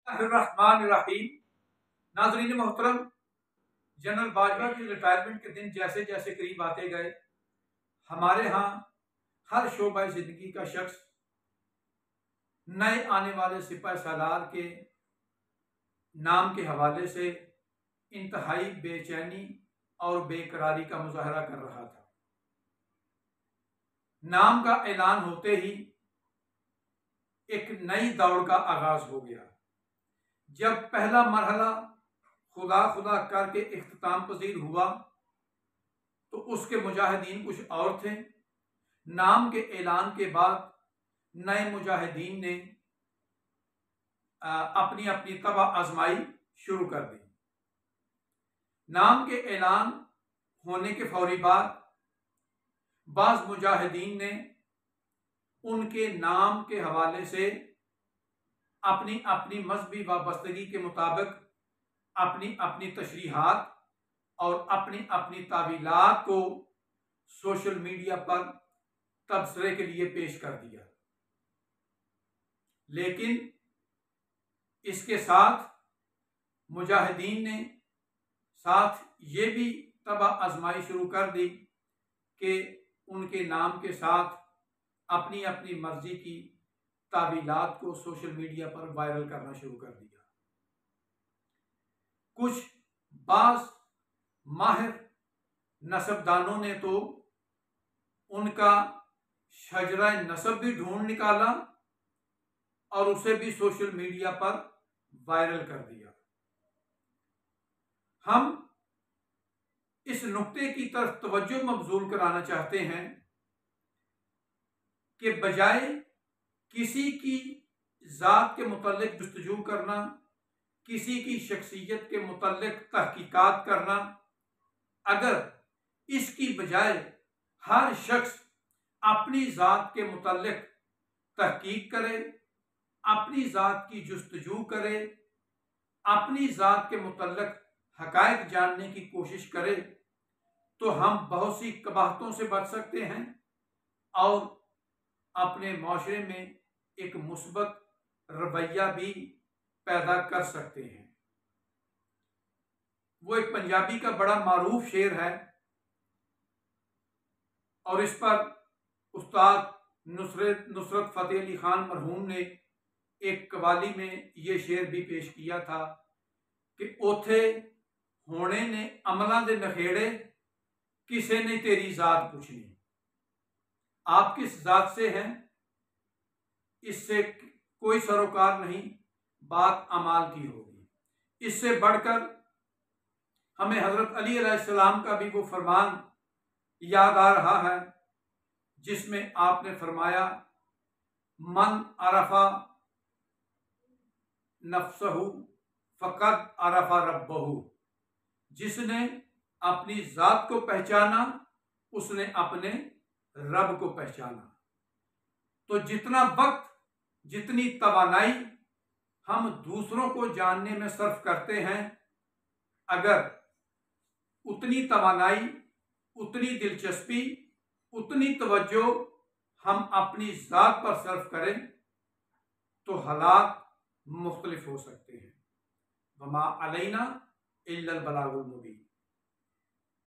रहमानिर्रहीम। नाज़रीन मोहतरम, जनरल बाजवा की रिटायरमेंट के दिन जैसे जैसे करीब आते गए, हमारे यहाँ हर शोबा जिंदगी का शख्स नए आने वाले सिपाही सालार के नाम के हवाले से इंतहाई बेचैनी और बेकरारी का मुजाहरा कर रहा था। नाम का ऐलान होते ही एक नई दौड़ का आगाज हो गया। जब पहला मरहला खुदा खुदा करके इख्तिताम पजीर हुआ तो उसके मुजाहिदीन कुछ और थे। नाम के ऐलान के बाद नए मुजाहिदीन ने अपनी अपनी तबा आजमाई शुरू कर दी। नाम के ऐलान होने के फौरी बाद बाज मुजाहिदीन ने उनके नाम के हवाले से अपनी अपनी मजहबी वाबस्तगी के मुताबिक अपनी अपनी तशरीहात और अपनी अपनी तावीलात को सोशल मीडिया पर तबसरे के लिए पेश कर दिया। लेकिन इसके साथ मुजाहिदीन ने साथ ये भी तबा आजमाई शुरू कर दी कि उनके नाम के साथ अपनी अपनी मर्जी की तावीलात को सोशल मीडिया पर वायरल करना शुरू कर दिया। कुछ बाज माहिर नसबदानों ने तो उनका शजरा नसब भी ढूंढ निकाला और उसे भी सोशल मीडिया पर वायरल कर दिया। हम इस नुक्ते की तरफ तवज्जो मबजूल कराना चाहते हैं कि बजाय किसी की जात के मुतल्लिक जुस्तजू करना, किसी की शख्सियत के मुतल्लिक तहकीकात करना, अगर इसकी बजाय हर शख्स अपनी जात के मुतल्लिक तहकीक करे, अपनी जात की जुस्तजू करे, अपनी जात के मुतल्लिक हकायक जानने की कोशिश करे, तो हम बहुत सी कबाहतों से बच सकते हैं और अपने माशरे में एक मुस्बत रवैया भी पैदा कर सकते हैं। वो एक पंजाबी का बड़ा मारूफ शेर है और इस पर उस्ताद नुसरत फ़तेह अली खान मरहूम ने एक कवाली में ये शेर भी पेश किया था कि ओथे होने ने अमलों दे नखेड़े, किसे ने तेरी जात पूछनी। आप किस जात से हैं इससे कोई सरोकार नहीं, बात अमाल की होगी। इससे बढ़कर हमें हजरत अली अलैहिस्सलाम का भी वो फरमान याद आ रहा है जिसमें आपने फरमाया, मन अरफा नफ्सहु फकद अरफा रब्बहु। जिसने अपनी जात को पहचाना उसने अपने रब को पहचाना। तो जितना वक्त, जितनी तवानाई हम दूसरों को जानने में सर्फ करते हैं, अगर उतनी तवानाई, उतनी दिलचस्पी, उतनी तवज्जो हम अपनी जात पर सर्फ करें तो हालात मुख्तलिफ हो सकते हैं। वमा अलैना इल्लल बलागुल मुबीन।